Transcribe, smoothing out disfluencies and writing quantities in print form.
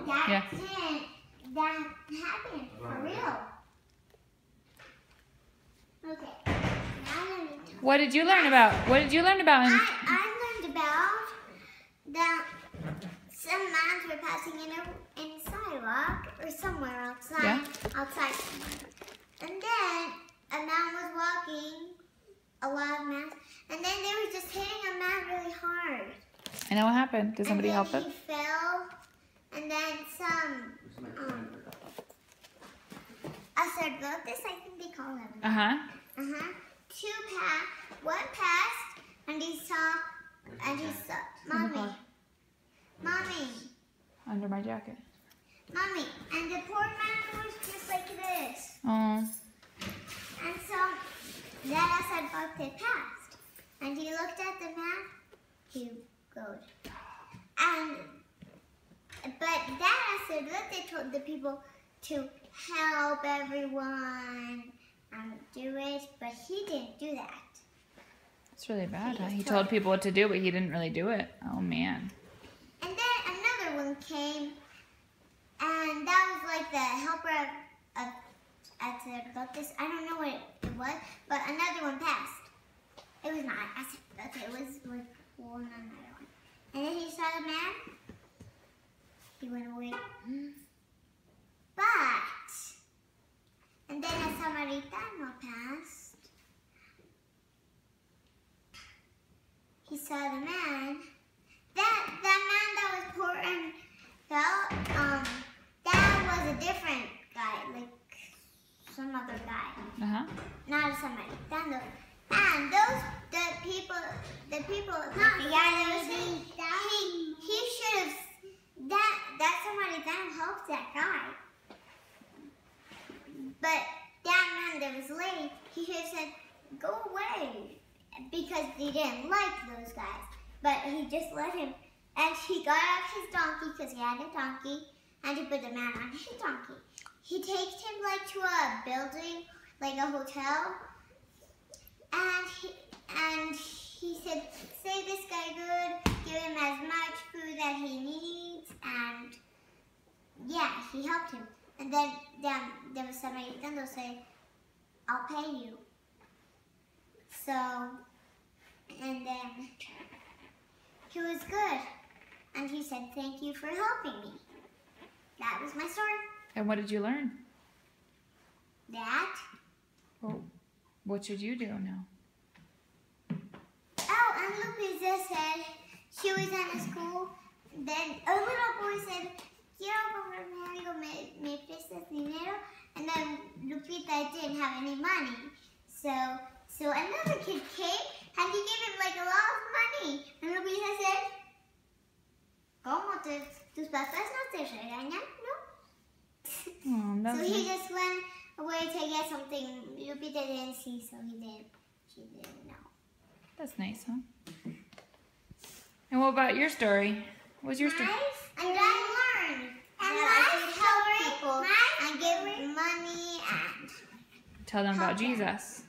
that happened for real. Okay. Now what did you learn about? What did you learn about? I learned about that some mans were passing in a sidewalk or somewhere outside. Yeah. Outside somewhere. And then a man was walking, a lot of mans, and then they were just hitting a man really hard. I know what happened. Did somebody help him? He fell, and then some sacerdotes, I think they call them. One passed, and he saw, Mommy. Under my jacket. Mommy, and the poor man was just like this. Oh. And so that sacerdote passed, and he looked at the man. He goes, but that sacerdote told the people to help everyone and do it, but he didn't do that. That's really bad, huh? He told people what to do, but he didn't really do it. Oh, man. And then another one came, and that was like the helper of sacerdotes. I don't know what it was, but another one passed. It was not a sacerdote. It was like another one. And then he saw the man. He went away. And then a Samaritan passed. He saw the man. That man that was poor and fell, that was a different guy, like some other guy. Not a Samaritan. And the people, not the guy that was he should have, that Samaritan helped that guy. But that man that was late, he should have said, go away, because he didn't like those guys. But he just let him, and he got off his donkey, because he had a donkey, and he put the man on his donkey. He takes him like to a building, like a hotel, and he said, say this guy good, give him as much food that he needs, and yeah, he helped him. And then there was somebody that said, I'll pay you. So, and then he was good. And he said, thank you for helping me. That was my story. And what did you learn? That. Well, what should you do now? Oh, and Lupita said she was in a school. Then a little boy said, quiero comprarme algo, me prestas dinero. And then Lupita didn't have any money. So another kid came and he gave him like a lot of money. And Lupita said, ¿Cómo tus papás no te regañan? No. So he just went away to get something Lupita didn't see, so she didn't know. That's nice, huh? And what about your story? What's your story? And I learned that I should help people and give money and tell them about Jesus.